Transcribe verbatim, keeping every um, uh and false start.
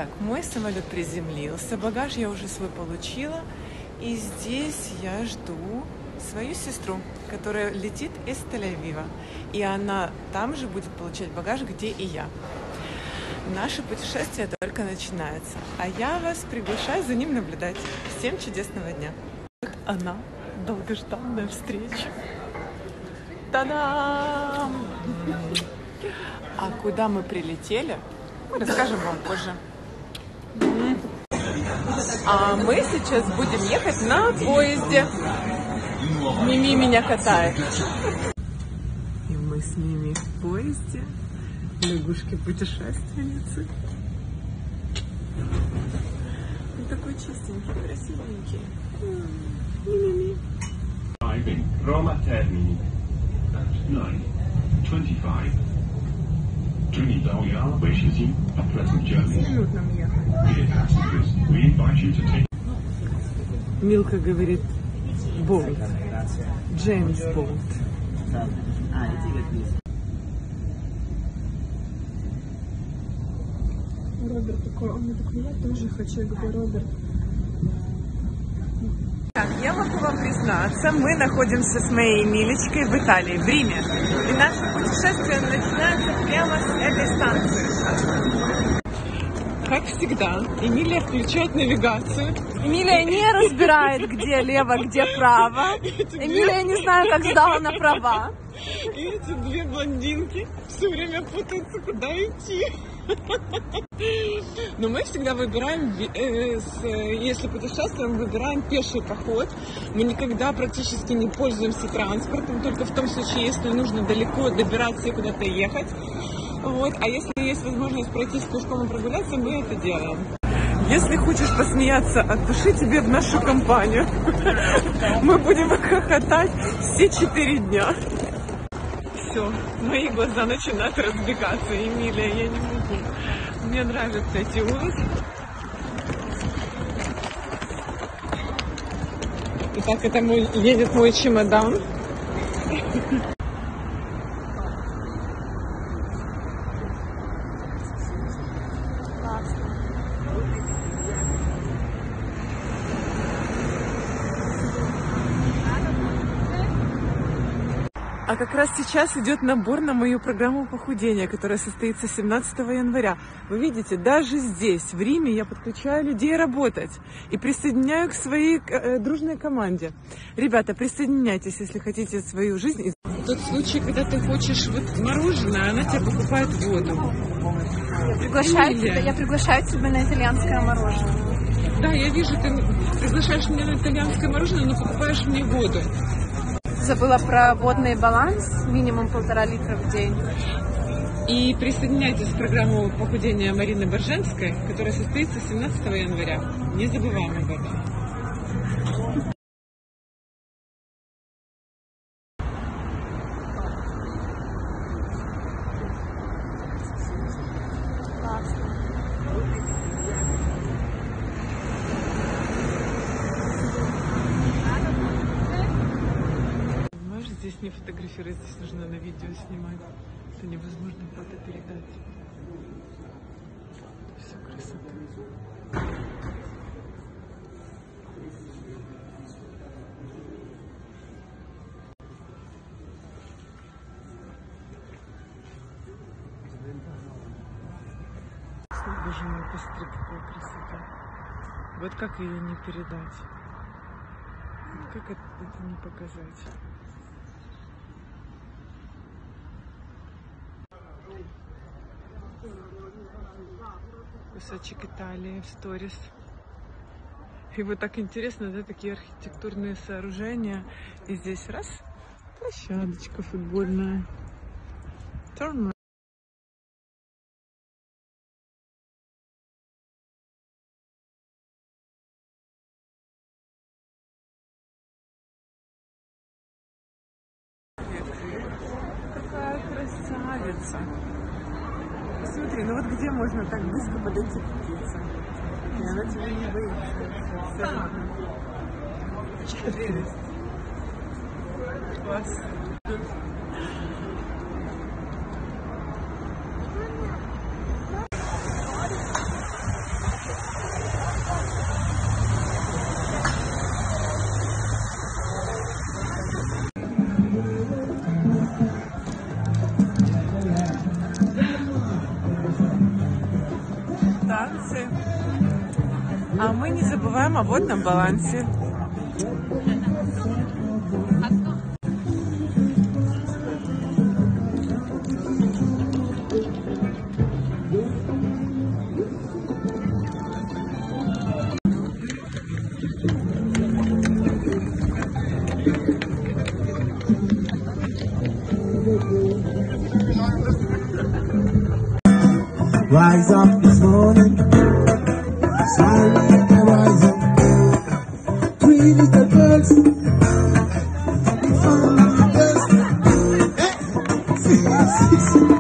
Итак, мой самолет приземлился, багаж я уже свой получила, и здесь я жду свою сестру, которая летит из Тель-Авива, и она там же будет получать багаж, где и я. Наше путешествие только начинается, а я вас приглашаю за ним наблюдать. Всем чудесного дня! Вот она, долгожданная встреча. Та-дам! А куда мы прилетели, мы расскажем вам позже. А мы сейчас будем ехать на поезде. Мими меня катает. И мы с Мими в поезде. Лягушки-путешественницы. Он такой чистенький, красивенький. Мими. Roma Termini. nine twenty-five. Dear passengers, we invite you to take. Милка говорит Болт. Джеймс Болт. Роберт такой, он мне такой, я тоже хочу, я говорю, Роберт. Так, я могу вам признаться, мы находимся с моей Милечкой в Италии, в Риме. И наше путешествие начинается прямо с этой станции. Как всегда, Эмилия включает навигацию. Эмилия не разбирает, где лево, где право. Эмилия не знает, как сдала на права. И эти две блондинки все время путаются, куда идти. Но мы всегда выбираем, э, с, если путешествуем, выбираем пеший поход. Мы никогда практически не пользуемся транспортом, только в том случае, если нужно далеко добираться и куда-то ехать. Вот. А если есть возможность пройтись пешком и прогуляться, мы это делаем. Если хочешь посмеяться от души, тебе в нашу компанию. Мы будем хохотать все четыре дня. Все, мои глаза начинают разбегаться. Эмилия, я не могу. Мне нравятся эти улицы. Итак, это мой, едет мой чемодан. А как раз сейчас идет набор на мою программу похудения, которая состоится семнадцатого января. Вы видите, даже здесь, в Риме, я подключаю людей работать и присоединяю к своей э, дружной команде. Ребята, присоединяйтесь, если хотите свою жизнь. Тот случай, когда ты хочешь вот мороженое, она тебе покупает воду. Приглашаю тебя, я приглашаю тебя на итальянское мороженое. Да, я вижу, ты приглашаешь меня на итальянское мороженое, но покупаешь мне воду. Забыла про водный баланс, минимум полтора литра в день. И присоединяйтесь к программу похудения Марины Борженской, которая состоится семнадцатого января. Не забываем об этом. Здесь не фотографировать, здесь нужно на видео снимать. Это невозможно фото передать. Все красота. Боже мой, посмотри, какая красота. Вот как ее не передать? Вот как это, это не показать? Кусочек Италии в сторис. И вот так интересно, да, такие архитектурные сооружения. И здесь раз, площадочка футбольная. Turn. Какая красавица. Смотри, ну вот где можно так быстро подойти к птице? И она тебя не боится. Все. Класс. А мы не забываем о водном балансе. Rise up this morning, silent horizon, three little birds, found the best.